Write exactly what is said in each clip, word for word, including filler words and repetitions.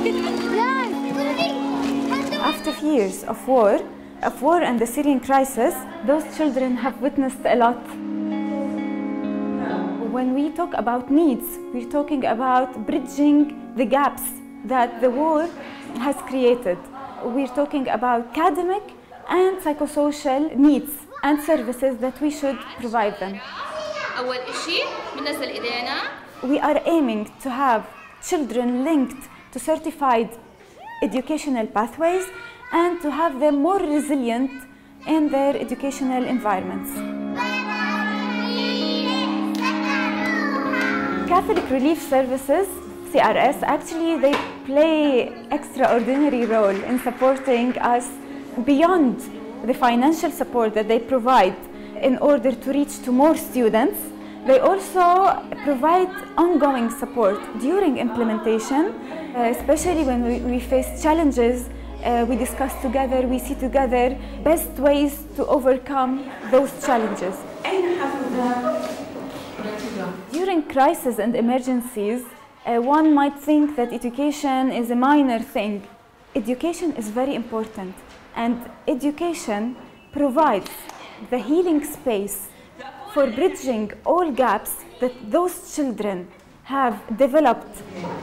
After years of war, of war and the Syrian crisis, those children have witnessed a lot. When we talk about needs, we're talking about bridging the gaps that the war has created. We're talking about academic and psychosocial needs and services that we should provide them. We are aiming to have children linked to certified educational pathways and to have them more resilient in their educational environments. Catholic Relief Services, C R S, actually they play extraordinary role in supporting us beyond the financial support that they provide in order to reach to more students. They also provide ongoing support during implementation, uh, especially when we, we face challenges. Uh, we discuss together, we see together best ways to overcome those challenges. During crises and emergencies, uh, one might think that education is a minor thing. Education is very important, and education provides the healing space for bridging all gaps that those children have developed.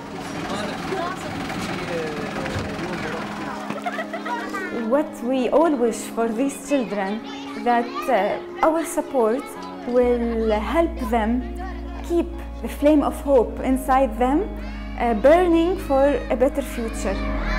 What we all wish for these children, that uh, our support will help them keep the flame of hope inside them, uh, burning for a better future.